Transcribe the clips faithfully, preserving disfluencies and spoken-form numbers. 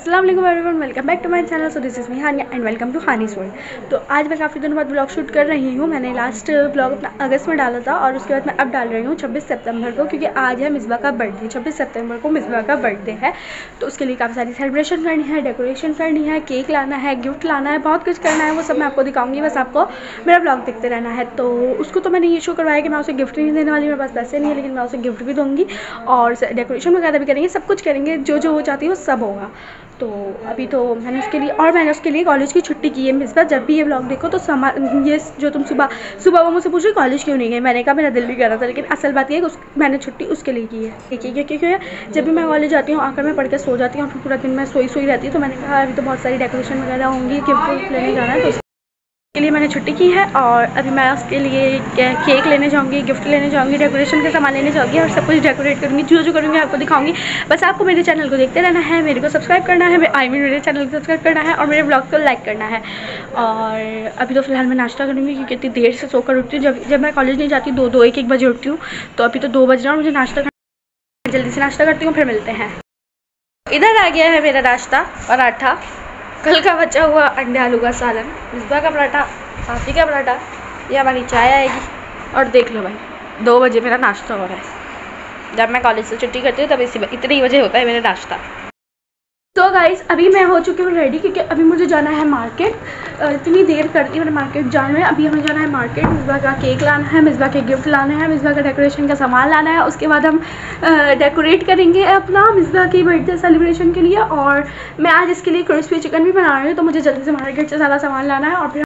अस्सलाम वालेकुम everyone, welcome back to my channel. So this is me Hania and welcome to Hania's world. तो आज मैं काफ़ी दिनों बाद ब्लॉग शूट कर रही हूँ। मैंने लास्ट ब्लॉग अपना अगस्त में डाला था और उसके बाद मैं अब डाल रही हूँ छब्बीस सितंबर को, क्योंकि आज है मिसबा का बर्थडे। छब्बीस सितंबर को मिसबा का बर्थडे है, तो उसके लिए काफ़ी सारी सेलिब्रेशन करनी है, डेकोरेशन करनी है, केक लाना है, गिफ्ट लाना है, बहुत कुछ करना है। वो सब मैं आपको दिखाऊंगी, बस आपको मेरा ब्लॉग देखते रहना है। तो उसको तो मैंने ये शो करवाया कि मैं उसे गिफ्ट नहीं देने वाली, मेरे पास पैसे नहीं है, लेकिन मैं उसे गिफ्ट भी दूँगी और डेकोरेशन वगैरह भी करेंगे, सब कुछ करेंगे, जो जो वो चाहती है वो सब होगा। तो अभी तो मैंने उसके लिए और मैंने उसके लिए कॉलेज की छुट्टी की है। मिसबा जब भी ये व्लॉग देखो तो समा ये जो तुम सुबह सुबह वो मुझसे पूछ रही कॉलेज क्यों नहीं गई, मैंने कहा मेरा दिल नहीं कर रहा था, लेकिन असल बात ये है कि उस मैंने छुट्टी उसके लिए की है। देखिए क्योंकि जब भी मैं कॉलेज जाती हूँ आकर मैं पढ़ के सो जाती हूँ, फिर पूरा दिन मैं सोई सोई रहती हूँ। तो मैंने कहा अभी तो बहुत सारी डेकोरेशन वगैरह होंगी, गिफ्ट लेने जाना है, तो के लिए मैंने छुट्टी की है। और अभी मैं उसके लिए केक लेने जाऊंगी, गिफ्ट लेने जाऊंगी, डेकोरेशन का सामान लेने जाऊंगी और सब कुछ डेकोरेट करूंगी, जो जो करूंगी आपको दिखाऊंगी। बस आपको मेरे चैनल को देखते रहना है, मेरे को सब्सक्राइब करना है, आई मीन मेरे चैनल को सब्सक्राइब करना है और मेरे ब्लॉग को लाइक करना है। और अभी तो फिलहाल मैं नाश्ता करूँगी, क्योंकि इतनी देर से सोकर उठती हूँ। जब जब मैं कॉलेज नहीं जाती दो दो एक एक बजे उठती हूँ, तो अभी तो दो बज रहा है, मुझे नाश्ता करना, जल्दी से नाश्ता करती हूँ, फिर मिलते हैं। इधर आ गया है मेरा नाश्ता, पराठा, कल का बचा हुआ अंडे आलू का सालन, मिसबा का पराठा, साथी का पराठा, ये हमारी चाय आएगी। और देख लो भाई, दो बजे मेरा नाश्ता हो रहा है। जब मैं कॉलेज से छुट्टी करती हूँ तब इसी इतने ही बजे होता है मेरा नाश्ता। तो गाइस अभी मैं हो चुकी हूँ रेडी, क्योंकि अभी मुझे जाना है मार्केट। इतनी देर करती है मैंने मार्केट जाने में। अभी हमें जाना है मार्केट, मिसबा का केक लाना है, मिसबा के गिफ्ट लाना है, मिसबा का डेकोरेशन का सामान लाना है। उसके बाद हम डेकोरेट करेंगे अपना मिसबा की बर्थडे सेलिब्रेशन के लिए। और मैं आज इसके लिए क्रिस्पी चिकन भी बना रही हूँ, तो मुझे जल्दी से मार्केट से सारा सामान लाना है। और फिर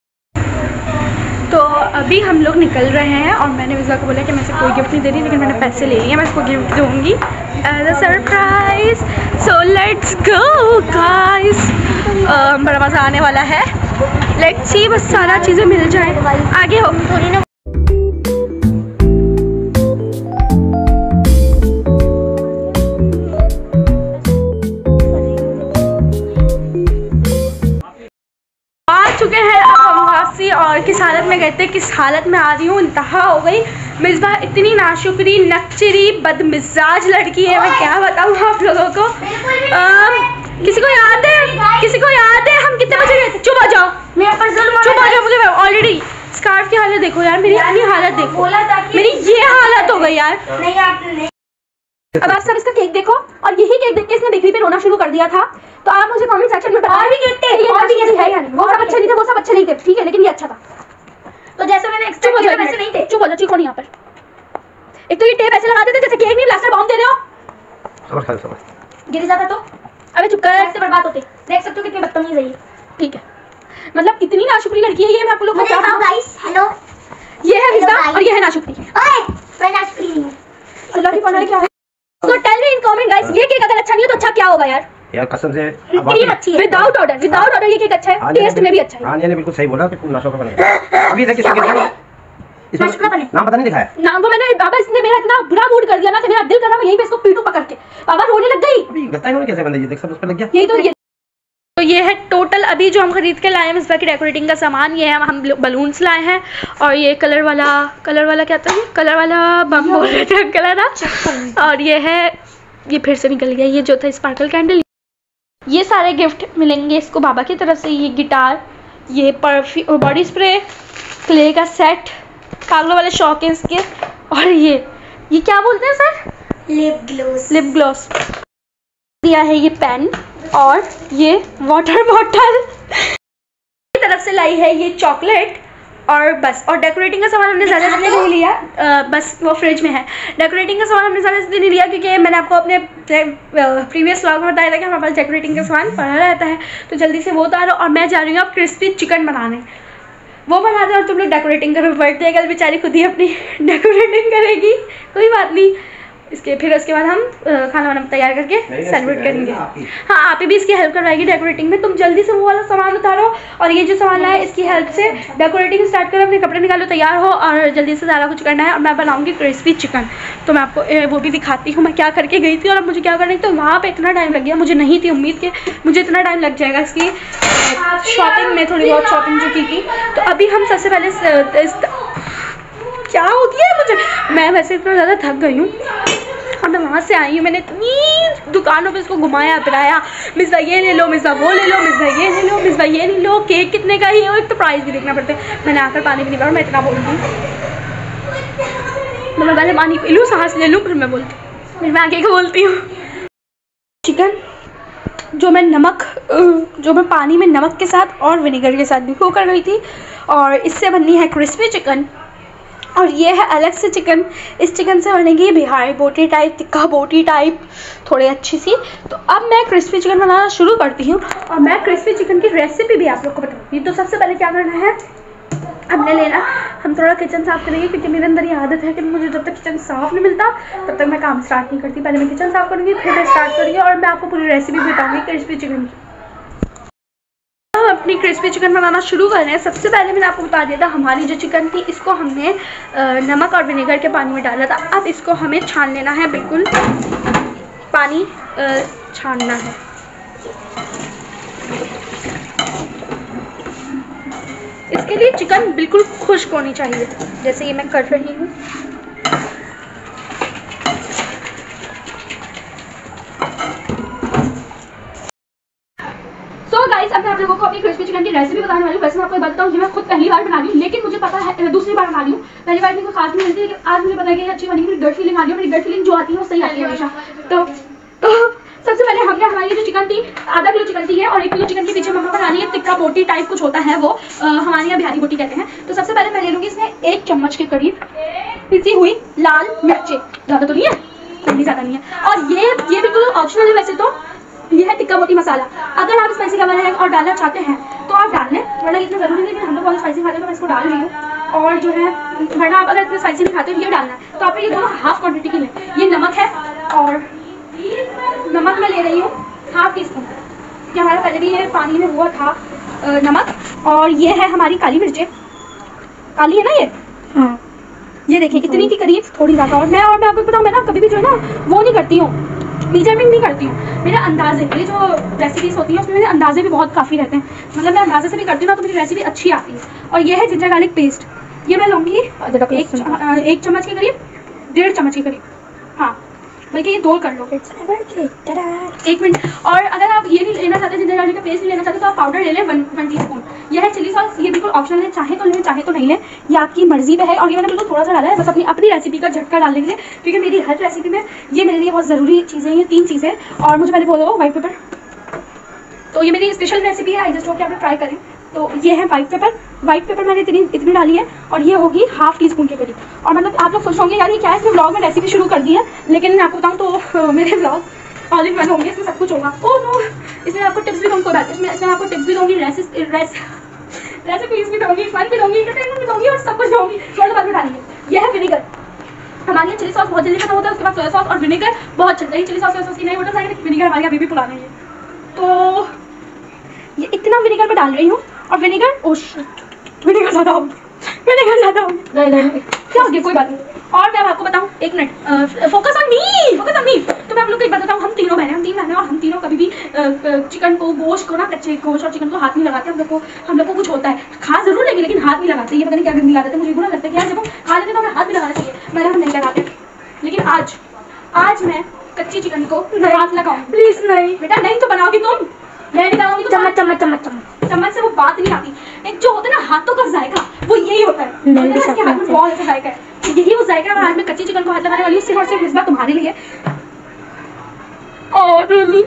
तो अभी हम लोग निकल रहे हैं और मैंने मिसबा को बोला कि मैं इसे कोई गिफ्ट नहीं दे रही, लेकिन मैंने पैसे ले लिए, मैं इसको गिफ्ट दूँगी as a surprise. So let's go guys, बड़ा मज़ा आने वाला है। लेट्स सी, बस सारा चीज़ें मिल जाए, आगे हो। चुके हैं अब हम वापसी, और किस हालत में गए थे, किस हालत में आ रही हूँ, इंतहा हो गई। मिसबा इतनी नाशुक्री, नकचरी, बदमिजाज लड़की है, मैं क्या बताऊँ आप लोगों को। आ, किसी को याद है, किसी को याद है हम कितने बजे गए थे? चुप हो जाओ, चुप हो जाओ, मुझे ऑलरेडी स्कार्फ की हालत देखो यार, मेरी अपनी हालत देखो, मेरी ये हालत हो गई यार। अब आप सब इसका केक देखो, और यही केक देख के इसने बेकरी पे रोना शुरू कर दिया था। तो आप मुझे कमेंट सेक्शन में बताओ, और भी केक थे, ये और भी केक है यानी, वो सब अच्छे नहीं थे, वो सब अच्छे नहीं थे, ठीक है, लेकिन ये अच्छा था। तो जैसे मैंने एक्सपेक्ट किया वैसे नहीं थे। चुप हो जाओ, चीखो नहीं यहाँ पर। एक तो ये टेप ऐसे लगाते थे जैसे केक नहीं प्लास्टर बॉम्ब दे रहे हो, समझ समझ गिर जाता तो। अबे चुप कर, ऐसे बर्बाद होते। देख सकते हो कितनी बदतमीज है ये, ठीक है, मतलब इतनी नाशुक्री लड़की है ये। मैं आप लोगों को क्या बताऊं गाइस, हेलो, ये है मिसबा और ये है नाशुक्री। ओए मैं नाशुक्री नहीं हूं, अल्लाह की पनाह क्या है। तो tell me in comment guys, ये केक अगर अच्छा नहीं हो तो अच्छा क्या होगा यार? यार कसम से क्रीम अच्छी है, विदाउट ऑर्डर, विदाउट ऑर्डर ये केक अच्छा है, टेस्ट में भी अच्छा है। हां ने बिल्कुल सही बोला कि तुम नाशुक्र बने। अभी देखिए इसका इसमें नाम पता नहीं लिखा है, नाम को मैंने, बाबा इसने मेरा इतना बुरा मूड कर दिया ना कि मेरा दिल कर रहा है यहीं पे इसको पीटूं पकड़ के। बाबा रोने लग गई। अभी लगता है इन्होंने कैसे बंदे, ये देख सब उस पे लग गया। यही तो ये तो ये है टोटल अभी जो हम खरीद के लाए हैं मिसबा की डेकोरेटिंग का सामान। ये है हम बलून्स लाए हैं, और ये कलर वाला कलर वाला क्या था, कलर वाला बम बोल रहे थे कलर ना। और ये है, ये फिर से निकल गया, ये जो था स्पार्कल कैंडल। ये सारे गिफ्ट मिलेंगे इसको बाबा की तरफ से। ये गिटार, ये परफ्यूम, बॉडी स्प्रे, क्ले का सेट, कागलों वाले शॉकेस के, और ये ये क्या बोलते हैं sir, lip gloss, lip gloss दिया है। ये पेन और ये वाटर बॉटल की तरफ से लाई है, ये चॉकलेट, और बस। और डेकोरेटिंग का सामान हमने ज़्यादा इसलिए नहीं लिया, आ, बस वो फ्रिज में है। डेकोरेटिंग का सामान हमने ज़्यादा इसलिए नहीं लिया क्योंकि मैंने आपको अपने प्रीवियस व्लॉग में बताया था कि हमारे पास डेकोरेटिंग का सामान पड़ा रहता है, तो जल्दी से वो उतारो। और मैं जा रही हूँ अब क्रिस्पी चिकन बनाने, वो बना दे और तुम लोग डेकोरेटिंग करो। बर्थडे कल बेचारी खुद ही अपनी डेकोरेटिंग करेगी, कोई बात नहीं। इसके फिर उसके बाद हम खाना वाना तैयार करके सेलिब्रेट करेंगे। हाँ, आप ही भी इसकी हेल्प करवाएगी डेकोरेटिंग में। तुम जल्दी से वो वाला सामान उतारो, और ये जो सामान लाए इसकी हेल्प से डेकोरेटिंग स्टार्ट करो, अपने कपड़े निकालो, तैयार हो, और जल्दी से सारा कुछ करना है। और मैं बनाऊंगी क्रिस्पी चिकन, तो मैं आपको वो भी दिखाती हूँ मैं क्या करके गई थी और अब मुझे क्या करना है। तो वहाँ पर इतना टाइम लग गया, मुझे नहीं थी उम्मीद के मुझे इतना टाइम लग जाएगा इसकी शॉपिंग में, थोड़ी बहुत शॉपिंग जो की थी। तो अभी हम सबसे पहले क्या होती है मुझे, मैं वैसे इतना ज़्यादा थक गई हूँ और मैं वहाँ से आई हूँ, मैंने इतनी दुकानों पे इसको घुमाया फिराया, मिसबा ये ले लो, मिसबा वो ले लो, मिसबा ये ले लो, मिसबा ये ले लो, केक कितने का ही है, एक तो प्राइस भी देखना पड़ता है। मैंने आकर पानी भी नहीं पड़ा, मैं इतना बोल दूँ तो मैं पहले पानी पी लूँ, सांस ले लूँ, फिर मैं बोलती हूँ, फिर मैं आगे को बोलती हूँ। चिकन जो मैं नमक जो मैं पानी में नमक के साथ और विनेगर के साथ भिगो कर गई थी, और इससे बननी है क्रिस्पी चिकन, और ये है अलग से चिकन। इस चिकन से बनेगी बिहारी बोटी टाइप, तिक्का बोटी टाइप, थोड़ी अच्छी सी। तो अब मैं क्रिस्पी चिकन बनाना शुरू करती हूँ, और मैं क्रिस्पी चिकन की रेसिपी भी आप लोग को बताऊँगी। तो सबसे पहले क्या करना है, हमने लेना, हम थोड़ा किचन साफ़ करेंगे, क्योंकि मेरे अंदर ये आदत है कि मुझे जब तक किचन साफ़ नहीं मिलता तब तक मैं काम स्टार्ट नहीं करती। पहले मैं किचन साफ़ करूँगी, फिर मैं स्टार्ट करूँगी, और मैं आपको पूरी रेसिपी बताऊँगी क्रिस्पी चिकन की। हम अपनी क्रिस्पी चिकन बनाना शुरू कर रहे हैं। सबसे पहले मैंने आपको बता दिया था, हमारी जो चिकन थी इसको हमने नमक और विनेगर के पानी में डाला था। अब इसको हमें छान लेना है, बिल्कुल पानी छानना है। इसके लिए चिकन बिल्कुल खुश्क होनी चाहिए, जैसे ये मैं कर रही हूँ। सो गाइस, अब मैं आप लोगों को अपनी क्रिस्पी चिकन की रेसिपी बताने वाली हूँ। वैसे मैं आपको बात बताऊँ, ये मैं खुद पहली बार बना रही हूँ, लेकिन मुझे पता है, दूसरी बार बना रही हूँ। पहली बार मेरे को खास नहीं मिलती, लेकिन आज मुझे पता है कि अच्छी बनी, मेरी गट फीलिंग आ रही है। मेरी गट फीलिंग जो आती है वो सही आती है हमेशा। तो, तो सबसे पहले हमने हमारी जो चिकन थी, आधा किलो चिकन थी है, और एक किलो चिकन के पीछे मम्मा बना रही है तिक्का बोटी टाइप कुछ होता है, वो आ, हमारे यहाँ बिहारी बोटी कहते हैं। तो सबसे पहले मैं ले लूँगी इसमें एक चम्मच के करीब पिसी हुई लाल मिर्चें, ज़्यादा तो नहीं है, थोड़ी ज़्यादा नहीं है। और ये ये बिल्कुल ऑप्शनल है, वैसे तो ये है टिक्का बोटी मसाला। अगर आप स्पाइसी लवर हैं और डालना चाहते हैं तो आप डाल लें, वरना इतना ज़रूरी नहीं, लेकिन हम लोग बहुत स्पाइसी खाते हैं तो मैं इसको डाल रही हूँ। और जो है, वरना आप अगर इतना स्पाइसी नहीं खाते तो ये डालना है। तो आप ये दोनों हाफ क्वान्टिटी की लें। ये नमक है, और नमक मैं ले रही हूँ हाफ टी स्पून, कि हमारा पहले भी ये पानी में हुआ था नमक। और ये है हमारी काली मिर्चें, काली है ना ये, हाँ ये देखिए कितनी की करीब, थोड़ी ज़्यादा। और मैं और मैं आपको बताऊँ, मैं ना कभी भी जो है ना वो नहीं करती हूँ, मेजरमेंट नहीं करती हूँ, मेरे अंदाजे। ये जो रेसिपीज होती हैं उसमें मेरे अंदाजे भी बहुत काफ़ी रहते हैं, मतलब मैं अंदाजे से भी करती हूँ ना तो मेरी रेसिपी अच्छी आती है। और ये है जिंजर गार्लिक पेस्ट, ये मैं लूँगी एक एक चम्मच के करीब, डेढ़ चम्मच के करीब, हाँ बल्कि ये दो कर लो, एक मिनट। और अगर आप ये नहीं लेना चाहते, जिंजर गार्लिक का पेस्ट नहीं लेना चाहते, तो आप पाउडर ले लें वन वन टी स्पून। यह है चिली सॉस, ये बिल्कुल ऑप्शनल है, चाहे तो लें चाहे तो नहीं लें, ये आपकी मर्जी पे है। और ये मैंने बिल्कुल थोड़ा सा डाला है, बस अपनी अपनी रेसिपी का झटका डालने के लिए, क्योंकि मेरी हर रेसिपी में ये मेरे लिए बहुत ज़रूरी चीज़ें, ये तीन चीज़ें। और मुझे पहले बोलो व्हाइट पेपर, तो ये मेरी स्पेशल रेसिपी है, आई जस्ट होप कि आप लोग ट्राई करें। तो ये है व्हाइट पेपर, व्हाइट पेपर मैंने इतनी इतनी डाली है, और ये होगी हाफ टी स्पून के करीब। और मतलब आप लोग खुश होंगे यार ये क्या है, इसमें ब्लॉग में रेसिपी शुरू कर दी है, लेकिन मैं आपको बताऊँ तो मेरे ब्लॉग ऑल इन वन होंगे, इसमें सब कुछ होगा। ओह नो, इसमें आपको टिप्स भी दूँगी, इसमें इसमें आपको टिप्स भी दूँगी, रेसिपीज भी दूँगी, फन भी दूँगी, एंटरटेनमेंट भी दूँगी, और सब कुछ दूँगी। थोड़ा बाद में डालेंगे। यह है विनेगर, हमारे यहाँ चिली सॉस बहुत जल्दी खत्म होता है, उसके बाद सोया सॉस और विनेगर बहुत चलता है। चिली सॉस सोया सॉस की नहीं होता है, विनेगर हमारे यहाँ अभी भी पुराना है। तो ये इतना विनेगर मैं डाल रही हूँ, और विनेगर ओ विनेगर ज़्यादा हो विनेगर ज़्यादा हो क्या हो गया, कोई बात नहीं। और मैं आपको बताऊँ, एक minute, focus on me focus on me तो मैं आप लोग को एक बात बताऊँ, हम तीनों बहनें हम तीन बहनें और हम तीनों कभी भी चिकन को, गोश्त को ना, कच्चे गोश्त और चिकन को हाथ नहीं लगाते। हम लोग को हम लोग को कुछ होता है, खा जरूर लेंगे लेकिन हाथ नहीं लगाते। ये पता नहीं क्या गंदी आदत है, मुझे बुरा लगता है कि यार जब हम खा लेते तो हमें हाथ भी लगाना चाहिए, मगर हम नहीं लगाते। लेकिन आज आज मैं कच्ची चिकन को हाथ लगाऊँ, प्लीज नहीं बेटा, नहीं तो बनाओगी तुम, मैं नहीं बनाऊंगी तो चम्मच चम्मच चम्मच चम्मच चम्मच से वो बात नहीं आती। एक जो होता है ना हाथों का जायका, वो यही होता है, इसके हाथ में बहुत अच्छा जायका है, यही वो जायका है। आज मैं कच्ची चिकन को हाथ लगाने वाली हूँ, सिर्फ और सिर्फ इस बार तुम्हारे लिए। और रियली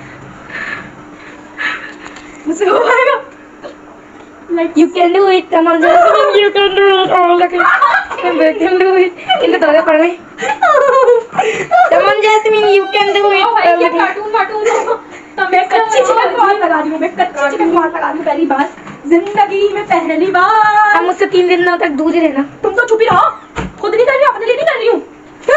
मुझसे हो पाएगा, like you can do it, come on Jasmine, you can do it, oh look at you can do it, इनका दौरा पड़ गई, come on Jasmine, you can do it। oh भाई ये कार्टून कार्टून तो मैं कच्ची चिकन को हाथ लगा रही हूँ, मैं कच्ची चिकन को हाथ लगा रही हूँ पहली बार जिंदगी में, पहली बार। अब मुझसे तीन दिन तक दूर ही रहना, तुम तो चुप ही रहो, खुद नहीं कर रही हूँ, अपने लिए नहीं कर रही हूँ।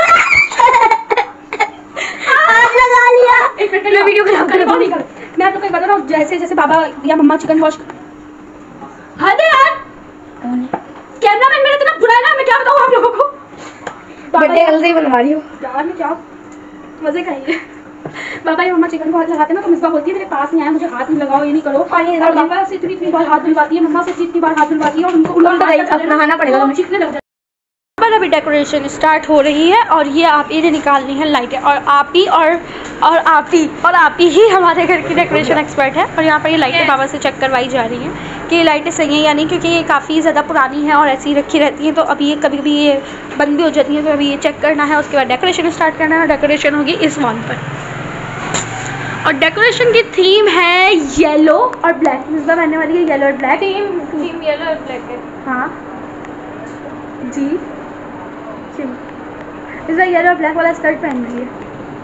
हाथ लगा लिया, एक मिनट मैं वीडियो खराब कर नहीं कर। मैं आप लोग को बता रहा हूँ, जैसे जैसे बाबा या मम्मा चिकन वॉश, हद है यार, कैमरामैन मेरा इतना बुरा है ना, मैं क्या बताऊँ आप लोगों को, बर्थडे हल्दी बनवा रही हूँ यार, मैं क्या मजे खाएंगे। बाबा या मम्मा चिकन को हाथ लगाते ना तो मिसबा बोलती है मेरे पास नहीं आया, मुझे हाथ नहीं लगाओ, ये नहीं करो। और बाबा से इतनी इतनी बार हाथ धुलवाती है, मम्मा से इतनी बार हाथ धुलवाती है, और उनको उल्टा नहाना पड़ेगा, चीखने लग जाती है। पर अभी डेकोरेशन स्टार्ट हो रही है और ये आप ही निकालनी है लाइटें, और आप ही और और आप ही और आप ही ही हमारे घर की डेकोरेशन एक्सपर्ट है। और यहाँ पर ये लाइटें बाबा से चेक करवाई जा रही हैं कि ये लाइटें सही हैं या नहीं, क्योंकि ये काफ़ी ज़्यादा पुरानी है और ऐसी ही रखी रहती हैं, तो अभी ये कभी कभी ये बंद भी हो जाती है। तो अभी ये चेक करना है, उसके बाद डेकोरेशन स्टार्ट करना है। और डेकोरेशन होगी इस वॉल पर, और डेकोरेशन की थीम है येलो और ब्लैक। मिसबा पहनने वाली है येलो और ब्लैक। थीम थीम येलो और ब्लैक है। हाँ जी, मिसबा येलो और ब्लैक वाला स्कर्ट पहन रही है।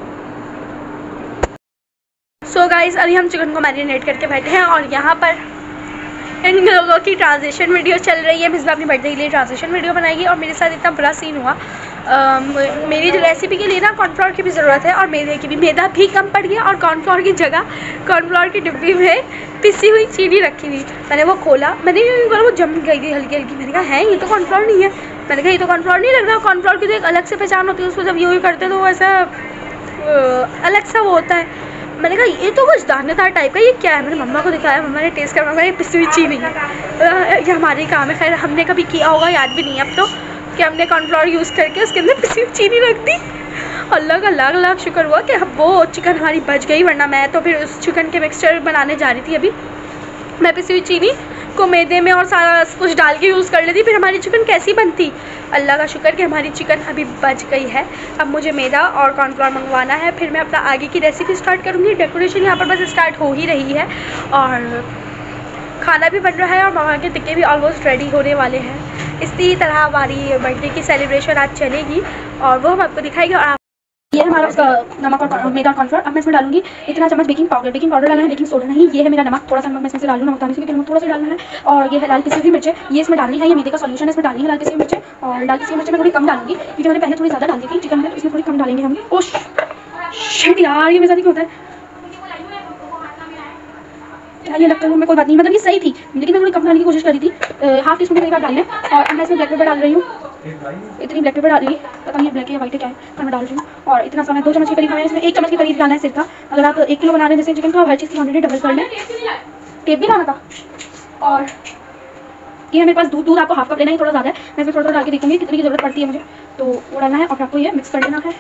सो गाइस, अभी हम चिकन को मैरिनेट करके बैठे हैं और यहाँ पर इन लोगों की ट्रांजिशन वीडियो चल रही है। मिसबा अपनी बर्थडे के लिए ट्रांजिशन वीडियो बनाएगी और मेरे साथ इतना बुरा सीन हुआ। Uh, मेरी जो रेसिपी के लिए ना कॉर्नफ्लोर की भी ज़रूरत है और मैदे की भी। मैदा भी कम पड़ गया और कॉर्नफ्लोर की जगह कॉर्नफ्लोर की डिब्बी में पिसी हुई चीनी रखी थी। मैंने वो खोला, मैंने वो जम गई थी हल्की हल्की। मैंने कहा है ये तो कॉर्नफ्लोर नहीं है। मैंने कहा ये तो कॉर्नफ्लोर नहीं लग रहा। कॉर्नफ्लोर की तो एक अलग से पहचान होती है, उसको जब यूँ करते हैं तो वो ऐसा अलग सा वो होता है। मैंने कहा ये तो कुछ दानेदार टाइप का, ये क्या है? मैंने मम्मा को दिखाया, मम्मा ने टेस्ट करा, ये पिसी हुई चीनी है। ये हमारे काम है, खैर हमने कभी किया होगा याद भी नहीं है अब तो, कि हमने कॉर्नफ्लोर यूज़ करके उसके अंदर पिसी हुई चीनी रख दी। अल्लाह का लाख लाख शुक्र हुआ कि वो चिकन हमारी बच गई, वरना मैं तो फिर उस चिकन के मिक्सचर बनाने जा रही थी। अभी मैं पिसी हुई चीनी को मैदे में और सारा कुछ डाल के यूज़ कर लेती, फिर हमारी चिकन कैसी बनती। अल्लाह का शुक्र कि हमारी चिकन अभी बच गई है। अब मुझे मैदा और कॉर्नफ्लोर मंगवाना है, फिर मैं अपना आगे की रेसिपी स्टार्ट करूँगी। डेकोरेशन यहाँ पर बस स्टार्ट हो ही रही है और खाना भी बन रहा है और मामा के टिक्के भी ऑलमोस्ट रेडी होने वाले हैं। इसी तरह हमारी बर्थडे की सेलिब्रेशन आज चलेगी और वो हम आपको दिखाएंगे। और आप ये हमारा उसका नमक और मैदा कॉर्नफ्लोर। अब मैं इसमें डालूंगी इतना चम्मच बेकिंग पाउडर। बेकिंग पाउडर डालना है, बेकिंग सोडा नहीं। ये है मेरा नमक, थोड़ा सा नमक मैं इसमें से डाल लूँ, नमक डालने से, क्योंकि नमक थोड़ा सा डालना है। और ये है लाल पिसी हुई मिर्चें, ये इसमें डालनी है। ये मैदे का सॉल्यूशन है, इसमें डालनी है लाल पिसी हुई मिर्चें। और लाल पिसी हुई मिर्चें मैं थोड़ी कम डालूंगी क्योंकि मैंने पहले थोड़ी ज़्यादा डाल दी थी चिकन में, तो इसमें थोड़ी कम डालेंगे हम। ओह शिट यार, ये मेरे साथ ही होता है। ये लगता है मैं कोई बात नहीं, मतलब ये सही थी, लेकिन मैं थोड़ी कम डालने की कोशिश करी थी। हाफ टी स्पून के करीब डालने। और अब मैं इसमें ब्लैक पेपर डाल रही हूँ, इतनी ब्लैक पेपर डाल रही, पता नहीं ब्लैक है या वाइट है क्या है, पर मैं डाल रही हूँ। और इतना सा मैं दो चम्मच के करीब, हमें इसमें एक चम्मच के करीब डालना है सिर्फ था। अगर आप एक किलो बना रहे हैं जैसे चिकन, तो आप हर चीज़ की क्वांटिटी डबल कर लें। टेप भी लाना था। और ये मेरे पास दूध दूध आपको हाफ कप लेना है, थोड़ा ज़्यादा है। मैं इसमें थोड़ा थोड़ा डाल के देखूँगी कितनी की ज़रूरत पड़ती है मुझे, तो वो डालना है। और आपको ये मिक्स कर लेना है।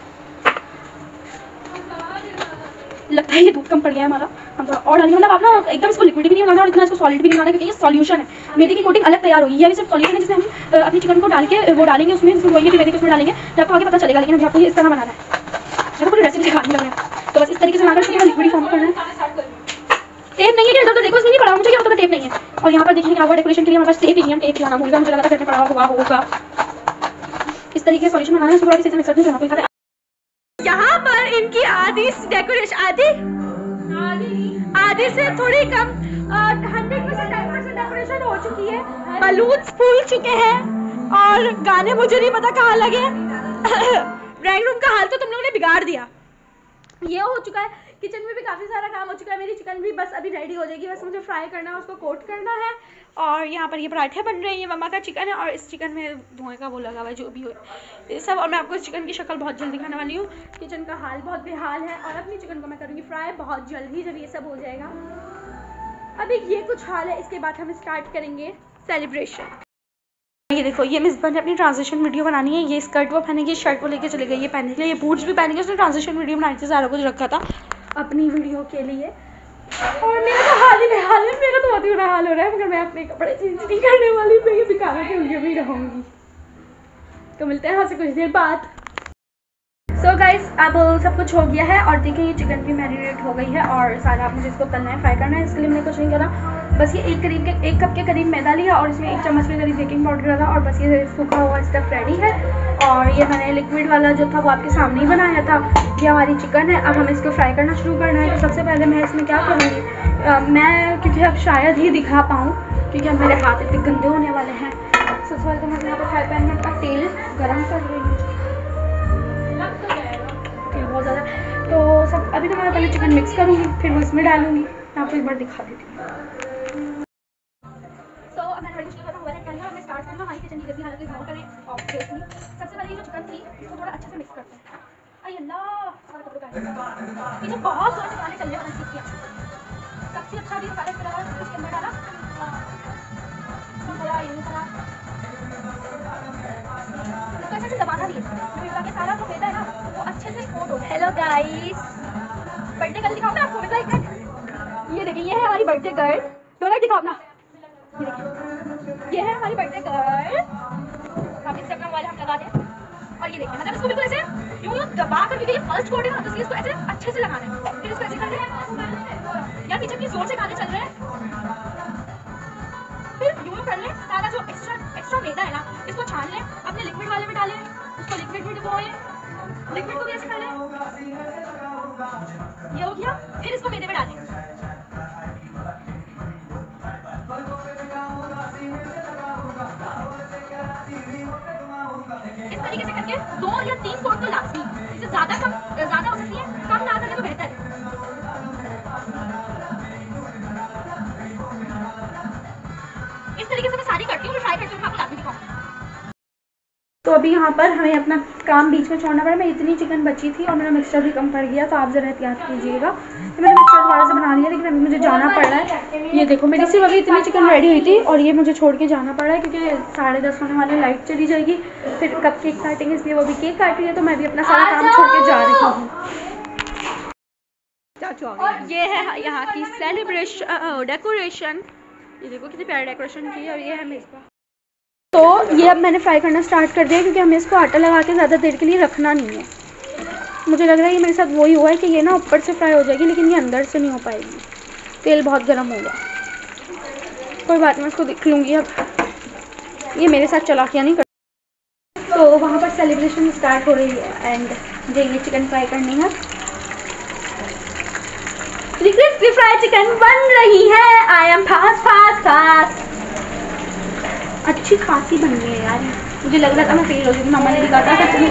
लगता है ये दूध कम पड़ गया है हमारा, हम थोड़ा और डालेंगे। मतलब आप ना एकदम इसको लिक्विड भी नहीं बनाना और इतना इसको सॉलिड भी नहीं बनाना, क्योंकि ये सॉल्यूशन है। मैदे की कोटिंग अलग तैयार होगी, ये सिर्फ सॉल्यूशन है जिसमें हम अपनी चिकन को डाल के वो डालेंगे उसमें, जिसमें वही मैदे को उसमें डालेंगे, तो आपको आगे पता चलेगा। लेकिन अभी आपको ये इस तरह बनाना है, आपको पूरी रेसिपी सिखानी लग रहा है। तो बस इस तरीके से बनाकर इसको लिक्विड फॉर्म करना है। टेप नहीं है कि इधर तो देखो, इसमें नहीं पड़ा, मुझे क्या पता टेप नहीं है। और यहाँ पर देखिए क्या हुआ, डेकोरेशन के लिए हमारे पास टेप नहीं है, टेप लगाना होगा, मुझे लगा था पड़ा हुआ होगा। इस तरीके से सॉल्यूशन बनाना है, इसको थोड़ा सी मिक्स करना है। यहाँ पर इनकी आधी डेकोरेशन, आधी आधे से थोड़ी कम hundred percent ten percent decoration हो चुकी है। बलून्स फूल चुके हैं और गाने मुझे नहीं पता कहाँ लगे। ड्राइंग रूम का हाल तो तुम लोगों ने बिगाड़ दिया। ये हो चुका है, किचन में भी काफ़ी सारा काम हो चुका है। मेरी चिकन भी बस अभी रेडी हो जाएगी, बस मुझे फ्राई करना है, उसको कोट करना है। और यहाँ पर ये पराठे बन रहे हैं, ये मम्मा का चिकन है और इस चिकन में धुएं का वो लगा हुआ है, जो भी हो ये सब। और मैं आपको इस चिकन की शक्ल बहुत जल्द दिखाने वाली हूँ। किचन का हाल बहुत बेहाल है और अपनी चिकन को मैं करूँगी फ्राई बहुत जल्दी, जब ये सब हो जाएगा। अभी ये कुछ हाल है, इसके बाद हम स्टार्ट करेंगे सेलिब्रेशन। ये देखो, ये मिसबा ने अपनी ट्रांजिशन वीडियो बनानी है। ये स्कर्ट वो पहनेगी, शर्ट वो लेके चले गई ये पहनने के लिए, ये बूट्स भी पहनेंगे। उसने ट्रांजिशन वीडियो बनाई थी, सारा कुछ रखा था अपनी वीडियो के लिए। और मेरा तो हाल ही बेहाल है, मेरा तो बहुत ही बुरा हाल हो रहा है, मगर मैं अपने कपड़े चेंज नहीं करने वाली, मैं ये दिखाने के लिए भी रहूँगी। तो मिलते हैं यहाँ से कुछ देर बाद। सो so गाइस, अब सब कुछ हो गया है और देखिए ये चिकन भी मैरिनेट हो गई है और सारा मुझे इसको तलना है, फ्राई करना है। इसके लिए मैंने कुछ नहीं करा, बस ये एक करीब के एक कप के करीब मैदा लिया और इसमें एक चम्मच के करीब बेकिंग पाउडर डाला और बस ये सूखा हुआ स्टफ रेडी है। और ये मैंने लिक्विड वाला जो था वो आपके सामने ही बनाया था। ये हमारी चिकन है, अब हमें इसको फ्राई करना शुरू करना है। तो सबसे पहले मैं इसमें क्या करूँगी, मैं क्योंकि अब शायद ही दिखा पाऊँ क्योंकि अब मेरे हाथ इतने गंदे होने वाले हैं। सबसे पहले तो मैं यहाँ पर फ्राई पैन में अपना तेल गर्म कर रही हूँ, बहुत ज़्यादा। तो सब अभी तो मैं पहले चिकन मिक्स करूँगी, फिर वो इसमें डालूँगी। मैं आपको एक बार दिखा देती हूँ। सो अब मैंने बड़ी मुश्किल हुआ है करना, मैं स्टार्ट करना हमारी किचन की जल्दी हालत इग्नोर करें। ऑब्वियसली सबसे पहले ये जो चिकन थी इसको थोड़ा अच्छे से मिक्स करते हैं। अरे अल्लाह, सारा कपड़ों का ये जो बहुत जोर से गाने चलने वाला चीज़ किया। सबसे अच्छा भी मसाला इसमें डाला, इसके अंदर डाला थोड़ा ये थोड़ा हेलो गाइस, बर्थडे गर्ल दिखाओ ना आपको। मतलब एक मिनट, ये देखिए, ये है हमारी बर्थडे गर्ल। डोनट दिखाओ ना, ये देखिए, ये है हमारी बर्थडे गर्ल। हम इंस्टाग्राम वाले हम लगा दें। और ये देखिए, मतलब इसको बिल्कुल ऐसे यूं यूं दबा कर, क्योंकि ये फर्स्ट कोट है ना, तो इसलिए इसको ऐसे अच्छे से लगाना है। फिर इसको ऐसे कर दें यार, पीछे अपनी जोर से गाने चल रहे हैं। फिर यूं कर लें, सारा जो एक्स्ट्रा एक्स्ट्रा मैदा है ना, इसको छान लें, अपने लिक्विड वाले में डालें, उसको लिक्विड में डुबोएं, लिक्विड को भी ऐसे कर लें। ये हो गया। फिर इसको मैदे में डालें। इस तरीके से करके दो या तीन कोट तो लाजमी, इससे ज्यादा कम ज्यादा हो सकती है, कम ना करें तो बेहतर है। इस तरीके से मैं सारी करती हूँ, ट्राई करती हूँ, आपको लाजमी दिखाऊंगी। तो अभी यहाँ पर हमें अपना काम बीच में छोड़ना पड़ा। मैं इतनी चिकन बची थी और मेरा मिक्सचर भी कम पड़ गया, तो आप ज़रा एहतियात कीजिएगा। तो मैंने मिक्सचर दोबारा से बना लिया, लेकिन अभी मुझे जाना पड़ रहा है। ये देखो, मेरी सिर्फ अभी इतनी चिकन रेडी हुई थी और ये मुझे छोड़ के जाना पड़ रहा है, क्योंकि साढ़े दस होने वाले, लाइट चली जाएगी। फिर कब केक काटेंगे, इसलिए वो भी केक काट रही है, तो मैं भी अपना सारा काम छोड़ के जा रही हूँ। और ये है यहाँ की सेलिब्रेशन डेकोरेशन। ये देखो कितनी प्यारी डेकोरेशन की है। और ये है मेज़बान। तो ये अब मैंने फ्राई करना स्टार्ट कर दिया, क्योंकि हमें इसको आटा लगा के ज़्यादा देर के लिए रखना नहीं है। मुझे लग रहा है ये मेरे साथ वही हुआ है कि ये ना ऊपर से फ्राई हो जाएगी, लेकिन ये अंदर से नहीं हो पाएगी। तेल बहुत गर्म हो गया। कोई बात नहीं, उसको देख लूँगी। अब ये मेरे साथ चलाकियाँ नहीं कर। तो वहाँ पर सेलिब्रेशन स्टार्ट हो रही है एंड मुझे ये चिकन फ्राई करनी है। क्रिस्पी फ्राई चिकन बन रही है। I am fast fast fast. अच्छी खासी बन गई है यार। मुझे लग रहा था मैं फेल हो गई, मम्मा ने दिखा था।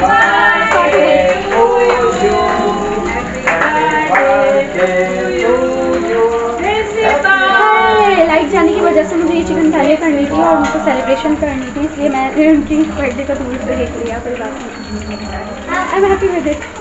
लाइट जाने की वजह से मुझे ये चिकन पहले करनी थी और मुझको सेलिब्रेशन करनी थी, इसलिए मैंने उनकी बर्थडे का दूर से देख लिया। कोई बात नहीं, I am happy with it.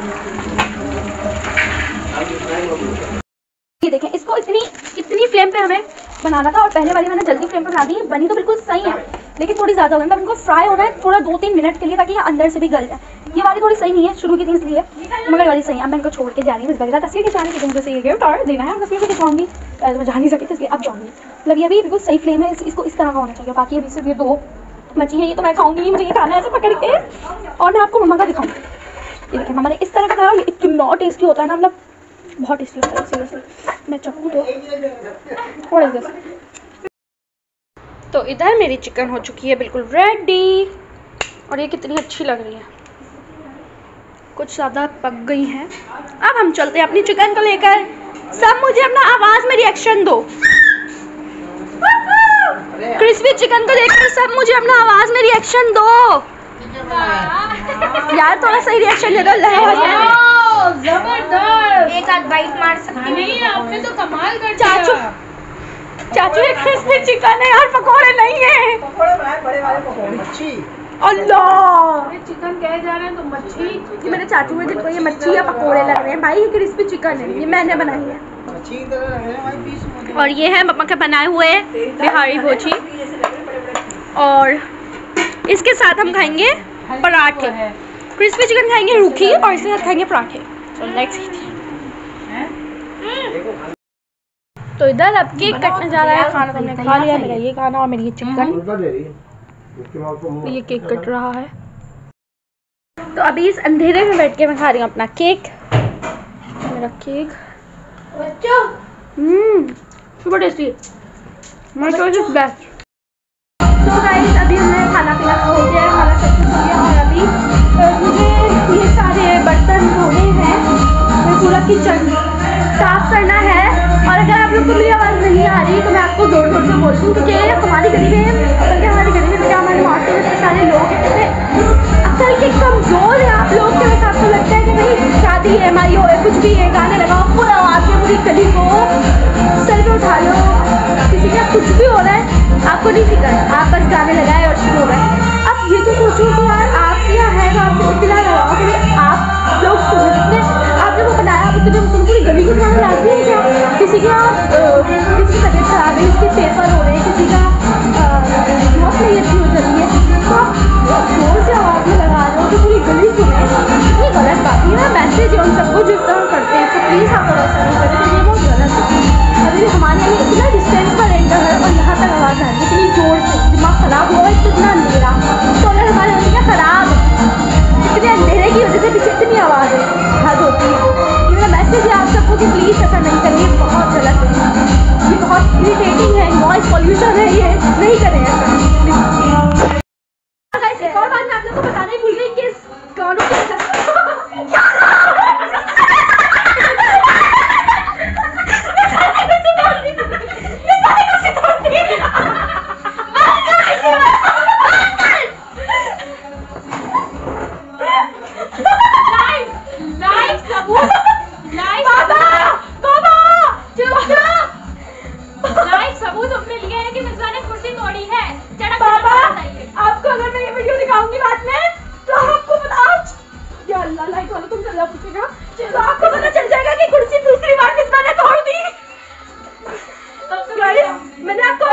ये देखें, इसको इतनी इतनी फ्लेम पे हमें बनाना था और पहले वाली मैंने जल्दी फ्लेम पे बना दी। बनी तो बिल्कुल सही है, लेकिन थोड़ी ज़्यादा हो गई। मतलब इनको फ्राई होना है थोड़ा दो तीन मिनट के लिए, ताकि ये अंदर से भी गल जाए। ये वाली थोड़ी सही नहीं है, शुरू की थी इसलिए, मगर वाली सही है। अब मैं इनको छोड़ के जा रही हूँ। इस वजह तस्वीर खिंचाने की मुझे ये गिफ्ट और देना है, तस्वीर को खिंचवाऊंगी। पहले मैं जा नहीं सकती, इसलिए अब जाऊँगी। मतलब ये अभी बिल्कुल सही फ्लेम है, इसको इस तरह का होना चाहिए। बाकी अभी सिर्फ ये दो बची है, ये तो मैं खाऊंगी। मुझे ये खाना है ऐसे पकड़ के, और मैं आपको मम्मा का दिखाऊंगी। ये देखिए, मम्मा ने इस तरह का खाया, ये इतना टेस्टी होता है ना, मतलब बहुत टेस्टी होता है। सीरियसली मैं चखूँ तो थोड़ा सा। तो इधर मेरी चिकन हो चुकी है बिल्कुल रेडी, और ये कितनी अच्छी लग रही है। कुछ ज़्यादा पक गई हैं। अब हम चलते हैं अपनी चिकन को लेकर। सब मुझे अपना आवाज़ में रिएक्शन दो। क्रिस्पी चिकन को लेकर सब मुझे अपना आवाज़ में रिएक्शन दो यार, थोड़ा सही रिएक्शन दे दो। जबरदस्त, एक आध बाइट मार सकती नहीं, आपने तो कमाल कर दिया। चाचू चाचू ये क्रिस्पी चिकन है यार, पकोड़े नहीं है। पकोड़े बनाए बड़े वाले पकोड़े। मच्छी। अल्लाह, ये चिकन कह जा रहे हैं तो मच्छी। ये मेरे चाचू है जिनको ये मच्छी या पकोड़े लग रहे हैं। भाई ये क्रिस्पी चिकन है, ये मैंने बनाई है। मच्छी की तरह लग रहे हैं भाई पीस। और ये है मम्मा के बनाए हुए बिहारी भोजी, और इसके साथ हम खाएंगे पराठे। क्रिस्पी चिकन खाएंगे रूखी, और इसके साथ खाएंगे पराठे। So let's eat. तो इधर अब केक कटने जा रहा है। खाना तो हमने खा लिया, मेरा ये खाना और मेरी ये चिकन। ये केक कट रहा है। तो अभी इस अंधेरे में बैठ के मैं खा रही हूँ अपना केक। मेरा cake hmm super tasty, my choice is best. तो गाइस अभी हमने खाना पीना हो गया है, हमारा सब कुछ हो गया। और अभी तो मुझे ये सारे बर्तन धोने हैं, मैं पूरा किचन साफ करना है। और अगर आप लोग को मेरी आवाज़ नहीं आ रही तो मैं आपको जोर जोर से बोलती हूँ, क्योंकि हमारी गली में, बल्कि हमारी गली में क्या हमारे मार्केट में इतने सारे लोग हैं, अक्ल के कमज़ोर है आप लोग के। वैसे आपको लगता है कि भाई शादी है, हमारी हो कुछ भी है, गाने लगाओ, पूरी आवाज़ में पूरी गली को सर पे उठा लो। किसी का कुछ भी हो रहा है, आपको नहीं फिक्र, आप बस गाने लगाए और शुरू हो गए। अब ये तो सोचो कि यार आप क्या है, तो आपको इतना लगाओ कि आप लोग जितने आपने वो बनाया, आप उतने पूरी गली को खाना लाते हैं क्या? किसी का किसी की तबीयत खराब है, किसी के पेपर हो रहे हैं, किसी का बहुत नहीं अच्छी हो रही है, तो आप जोर से आवाज़ में लगा रहे हो तो पूरी गली सुने। ये गलत बात है ना। मैसेज है उन सबको जो एक और बात मैं आप लोगों को बताना ही भूल गई कि इस गानों की आपको पता चल जाएगा कि कुर्सी दूसरी बार मिसबा ने तोड़ दी। मैंने आपको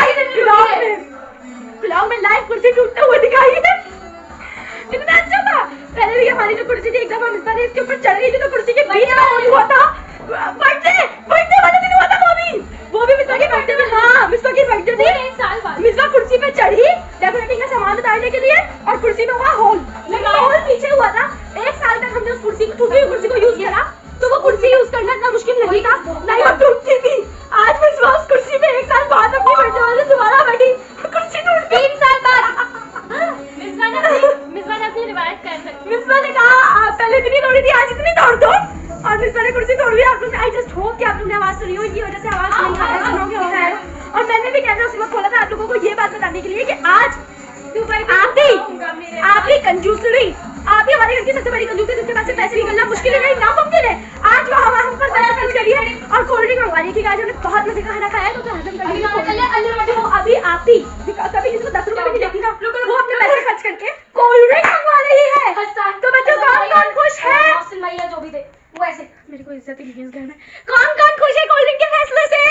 ब्लॉग में लाइव कुर्सी टूटते हुए दिखाई है। कितना अच्छा था। पहले भी हमारी जो कुर्सी थी एक दफा मिसबा ने इसके ऊपर चढ़ गई थी तो कुर्सी के बीच में होली हुआ था। बर्थडे बर्थडे वाले दिन हुआ था वो भी वो भी मिसबा के बर्थडे में। हाँ मिसबा की बर्थडे थी एक साल बाद। मिसबा कुर्सी पे चढ़ी डेकोरेटिंग का सामान उतारने के लिए और कुर्सी में हुआ होल। लेकिन होल पीछे हुआ था। एक साल तक हमने उस कुर्सी को टूटी हुई कुर्सी को यूज किया तो वो कुर्सी यूज करना इतना मुश्किल नहीं था, नहीं वो टूटती थी। आज मिसबा उस कुर्सी पे एक साल बाद अपनी बर्थडे वाले दोबारा बैठी कुर्सी टूट गई तीन साल बाद। मिसबा ने मिसबा ने अपनी रिवायत कर सकती। मिसबा ने कहा पहले इतनी तोड़ी थी आज इतनी तोड़ दो और मिसबा ने कुर्सी तोड़ दी। आप लोग आई जस्ट होप कि आप लोग ने आवाज सुनी हो, इनकी वजह से आवाज नहीं आ रहा है। और मैंने भी कैमरा उसी वक्त खोला था आप लोगों को ये बात बताने के लिए कि आज आप ही आप ही कंजूसरी आप ही हमारे घर की सबसे बड़ी कंजूस है जिसके पास से पैसे निकलना मुश्किल है, नहीं नामुमकिन है। आज वो हम हम पर पैसा खर्च करी है और कोल्ड ड्रिंक मंगवा रही है। आज हमने बहुत मजे का खाना खाया तो हजम कर लिया। वो अभी आप ही कभी किसी को दस रुपए भी देती ना वो अपने पैसे खर्च करके कोल्ड ड्रिंक मंगवा रही है। तो बच्चों कौन कौन खुश है? जो भी दे वो ऐसे मेरे को इज्जत ही नहीं है इस घर में। कौन कौन खुश है कोल्ड ड्रिंक के फैसले से?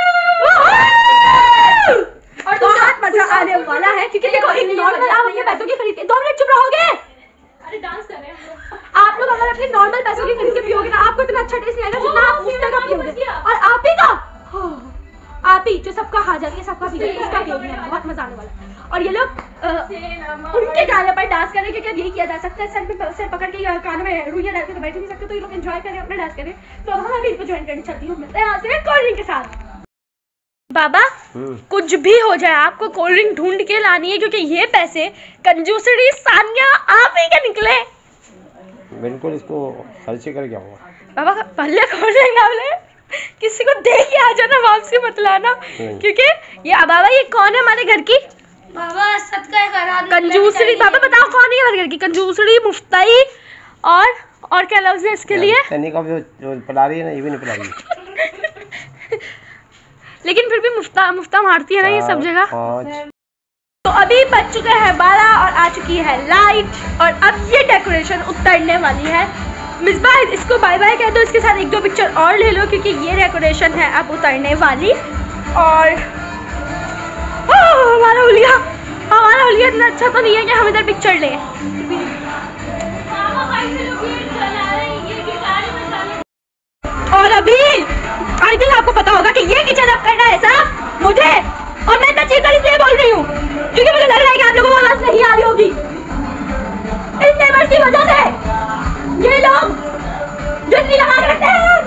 और बहुत मजा आने वाला है क्योंकि देखो एक नॉर्मल आप अपने पैसों की खरीदते दो मिनट चुप रहोगे। अरे डांस कर रहे हैं आप लोग। अगर अपने नॉर्मल पैसों की खरीद के पियोगे ना आपको इतना अच्छा टेस्ट नहीं आएगा जितना आप उसका का पियोगे। और आप ही का आप ही जो सबका खा जाती है सबका पी जाती है उसका पियोगे बहुत मजा आने वाला है। और ये लोग उनके गाने पर डांस करें क्योंकि अब यही किया जा सकता है। सर पे सर पकड़ के कान में रुइया डाल के तो बैठ नहीं सकते तो ये लोग एंजॉय करें अपना डांस करें। तो हम अभी इनको ज्वाइन करना चाहती हूँ। मिलते हैं यहाँ से कोल्ड ड्रिंक के साथ। बाबा कुछ भी हो जाए आपको कोल्ड ड्रिंक ढूंढ के लानी है क्योंकि ये पैसे कंजूसरी सानिया आप ही के निकले। बिल्कुल इसको खर्च कर क्या होगा बाबा पहले कोल्ड ड्रिंक ना ले किसी को दे के आ जाना वापसी मत लाना क्योंकि ये बाबा ये कौन है हमारे घर की? बाबा सदका करा कंजूसरी। बाबा बताओ कौन है हमारे घर की? कंजूसरी मुफ्ताई और और क्या लफ्ज है इसके लिए? जो पिला रही है ना ये भी नहीं पिला रही लेकिन फिर भी मुफ्ता मुफ्ता मारती है ना ये सब जगह। तो अभी बज चुके हैं बारह और आ चुकी है लाइट और अब ये डेकोरेशन उतरने वाली है। मिसबा इसको बाय बाय कह दो, इसके साथ एक दो पिक्चर और ले लो क्योंकि ये डेकोरेशन है अब उतरने वाली। और हमारा हुलिया हमारा हुलिया इतना अच्छा तो नहीं है कि हम इधर पिक्चर लें। और अभी आई थिंक आपको पता होगा कि ये किचन अब करना है साहब मुझे और मैं इतना चीज़ इसलिए बोल रही हूँ क्योंकि मुझे लग रहा है कि आप लोगों को आवाज नहीं आ रही होगी इन नेबर्स की वजह से। ये लोग जल्दी लगा के रखते हैं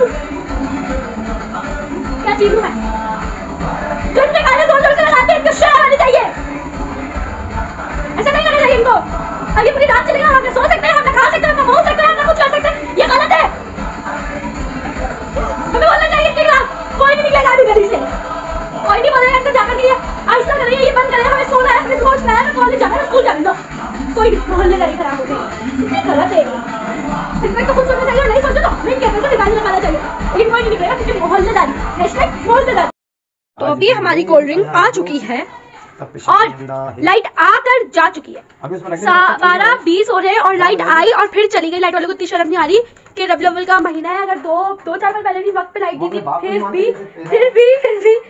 क्या चीज है जो इनके गाने जोर जोर से लगाते हैं इनको शर्म आनी चाहिए। ऐसा नहीं करना चाहिए इनको। अभी पूरी रात चलेगा हम सो सकते हैं हम खा सकते हैं हम बोल सकते हैं हम कुछ कर सकते हैं ये गलत है। हमें बोलना चाहिए कि कोई नहीं निकलेगा अभी गली से कोई नहीं बोलेगा अंदर जाकर नहीं ऐसा करिए ये बंद करें हमें सोना है हमें सोचना है कॉलेज जाना है स्कूल जाने दो कोई मोहल्लेदारी खराब हो गई गलत है। इसमें तो कुछ सोचना चाहिए नहीं सोचो तो नहीं कहते तो निकालने लगाना चाहिए लेकिन कोई नहीं निकलेगा क्योंकि मोहल्लेदारी हैशटैग मोहल्लेदारी। तो अभी हमारी कोल्ड ड्रिंक आ चुकी है और लाइट आकर जा चुकी है। बारह बीस हो रहे हैं और लाइट आई और फिर चली गई। लाइट वालों को इतनी शर्म नहीं आ रही कि रबी अव्वल का महीना है। अगर दो दो चार बार पहले भी वक्त पे लाइट दी थी फिर भी फिर भी फिर भी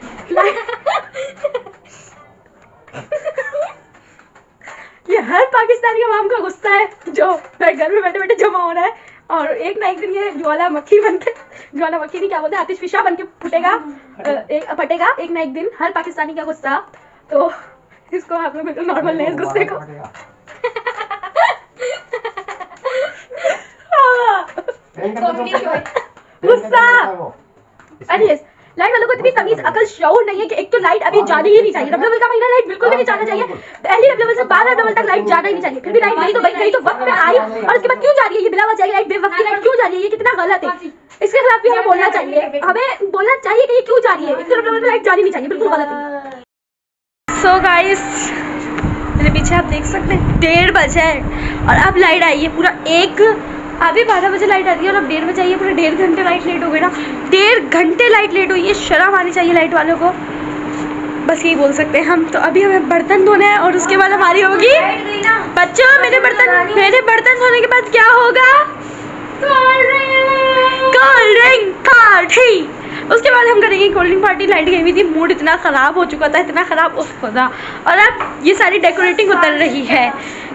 ये हर पाकिस्तानी अवाम का गुस्सा है जो घर में बैठे बैठे जमा हो रहा है। और एक ना एक दिन ये ज्वालामुखी बन के ज्वालामुखी नहीं क्या बोलते आतिशफिशा बन के फुटेगा एक फटेगा एक ना एक दिन हर पाकिस्तानी का गुस्सा। तो इसको आप लोग बिल्कुल नॉर्मल लें इस गुस्से को। गुस्सा अरे लाइट वालों को इतनी तमीज अकल शऊर नहीं है कि एक तो लाइट अभी जानी ही नहीं चाहिए। डब्ल्यू का महीना लाइट बिल्कुल भी नहीं जाना चाहिए। पहली डब्ल्यू से बारह डब्ल्यू तक लाइट जाना ही नहीं चाहिए। फिर भी लाइट गई तो गई गई तो वक्त में आई, और उसके बाद क्यों जा रही है ये बिना वजह लाइट, बेवक्त की लाइट क्यों जा रही है, ये कितना गलत है। इसके खिलाफ भी हमें बोलना चाहिए, हमें बोलना चाहिए कि ये क्यों जा रही है। एक तो डब्ल्यू में लाइट जानी नहीं चाहिए, बिल्कुल गलत है। सो गाइस मेरे पीछे आप देख सकते हैं डेढ़ बजे है और अब लाइट आई है। पूरा एक अभी बारह बजे लाइट आती है और अब डेढ़ बजे आई है। पूरे डेढ़ घंटे लाइट लेट हो गई ना, डेढ़ घंटे लाइट लेट हुई है। शर्म आनी चाहिए लाइट वालों को, बस यही बोल सकते हैं हम। तो अभी हमें बर्तन धोने हैं और उसके बाद हमारी होगी बच्चों मेरे बर्तन मेरे बर्तन धोने के बाद क्या होगा, कोल्ड ड्रिंक पार्टी। उसके बाद हम करेंगे कोल्ड ड्रिंक पार्टी। लाइट गई हुई थी, मूड इतना ख़राब हो चुका था, इतना ख़राब उस खुदा। और अब ये सारी डेकोरेटिंग उतर रही है।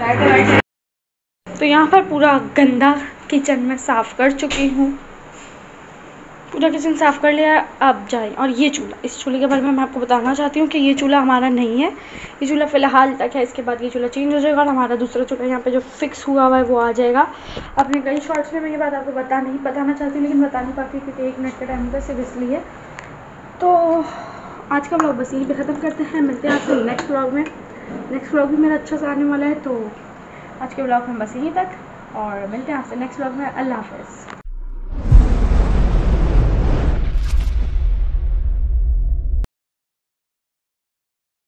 तो यहाँ पर पूरा गंदा किचन में साफ़ कर चुकी हूँ, पूरा किचन साफ़ कर लिया। अब जाए और ये चूल्हा, इस चूल्हे के बारे में मैं आपको बताना चाहती हूँ कि ये चूल्हा हमारा नहीं है, ये चूल्हा फ़िलहाल तक है। इसके बाद ये चूल्हा चेंज हो जाएगा और हमारा दूसरा चूल्हा यहाँ पे जो फिक्स हुआ हुआ है वो आ जाएगा। अपने कई शॉर्ट्स में मैं ये बात आपको बता नहीं बताना चाहती हूँ, लेकिन बता नहीं पाती क्योंकि एक मिनट का टाइम का सिर्फ इसलिए। तो आज का ब्लॉग बस यहीं पर ख़त्म करते हैं, मिलते हैं आपसे नेक्स्ट ब्लॉग में। नेक्स्ट ब्लॉग भी मेरा अच्छा सा आने वाला है। तो आज के ब्लॉग में बस यहीं तक और मिलते हैं आपसे नेक्स्ट ब्लॉग में। अल्लाह हाफ़िज़।